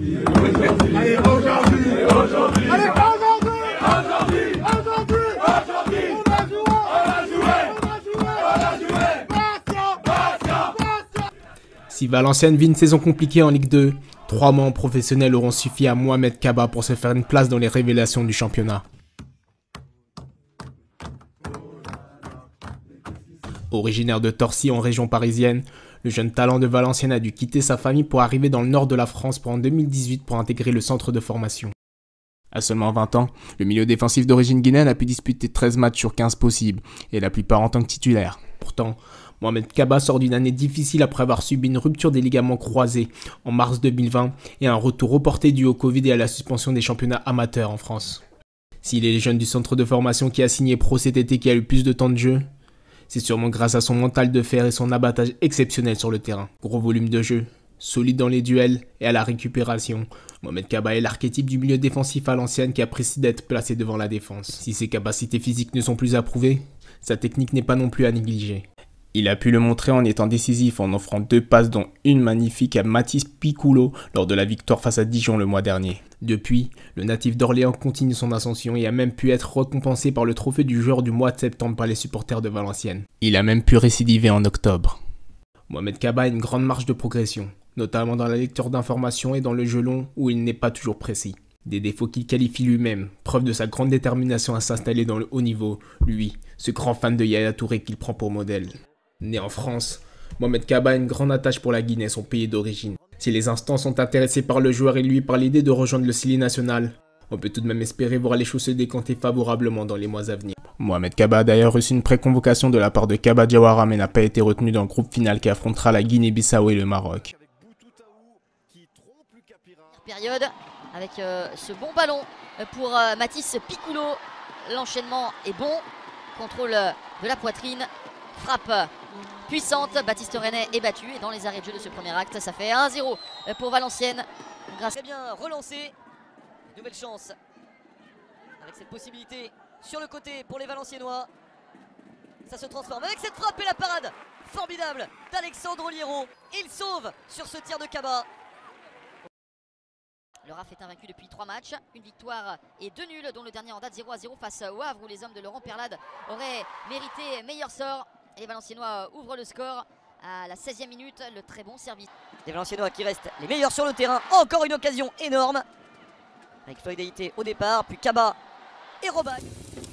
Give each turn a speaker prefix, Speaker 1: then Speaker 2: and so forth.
Speaker 1: Allez, aujourd'hui, allez, aujourd'hui, on a joué, Bastia.
Speaker 2: Si Valenciennes vit une saison compliquée en Ligue 2, 3 mois en professionnel auront suffi à Mohamed Kaba pour se faire une place dans les révélations du championnat. Originaire de Torcy en région parisienne, le jeune talent de Valenciennes a dû quitter sa famille pour arriver dans le nord de la France en 2018 pour intégrer le centre de formation. À seulement 20 ans, le milieu défensif d'origine guinéenne a pu disputer 13 matchs sur 15 possibles, et la plupart en tant que titulaire. Pourtant, Mohamed Kaba sort d'une année difficile après avoir subi une rupture des ligaments croisés en mars 2020 et un retour reporté dû au Covid et à la suspension des championnats amateurs en France. S'il est le jeune du centre de formation qui a signé pro cet été qui a eu plus de temps de jeu, c'est sûrement grâce à son mental de fer et son abattage exceptionnel sur le terrain. Gros volume de jeu, solide dans les duels et à la récupération, Mohamed Kaba est l'archétype du milieu défensif à l'ancienne qui apprécie d'être placé devant la défense. Si ses capacités physiques ne sont plus approuvées, sa technique n'est pas non plus à négliger. Il a pu le montrer en étant décisif en offrant 2 passes dont une magnifique à Mathis Piccolo lors de la victoire face à Dijon le mois dernier. Depuis, le natif d'Orléans continue son ascension et a même pu être récompensé par le trophée du joueur du mois de septembre par les supporters de Valenciennes. Il a même pu récidiver en octobre. Mohamed Kaba a une grande marge de progression, notamment dans la lecture d'informations et dans le jeu long où il n'est pas toujours précis. Des défauts qu'il qualifie lui-même, preuve de sa grande détermination à s'installer dans le haut niveau, lui, ce grand fan de Yaya Touré qu'il prend pour modèle. Né en France, Mohamed Kaba a une grande attache pour la Guinée, son pays d'origine. Si les instances sont intéressés par le joueur et lui par l'idée de rejoindre le Sili national, on peut tout de même espérer voir les choses se décanter favorablement dans les mois à venir. Mohamed Kaba a d'ailleurs reçu une pré-convocation de la part de Kaba Diawara mais n'a pas été retenu dans le groupe final qui affrontera la Guinée-Bissau et le Maroc.
Speaker 3: Période avec ce bon ballon pour Mathis Piccolo. L'enchaînement est bon. Contrôle de la poitrine. Frappe puissante. Baptiste Renet est battu. Et dans les arrêts de jeu de ce premier acte, ça fait 1-0 pour Valenciennes. Très bien relancé. Nouvelle chance avec cette possibilité sur le côté pour les Valenciennois. Ça se transforme avec cette frappe et la parade formidable d'Alexandre Oliero. Il sauve sur ce tir de Kaba. Le RAF est invaincu depuis 3 matchs, une victoire et 2 nuls, dont le dernier en date 0-0 face au Havre où les hommes de Laurent Perlade auraient mérité meilleur sort. Et les Valenciennois ouvrent le score à la 16e minute, le très bon service. Les Valenciennois qui restent les meilleurs sur le terrain, encore une occasion énorme. Avec Floyd Haïté au départ, puis Kaba et Robac.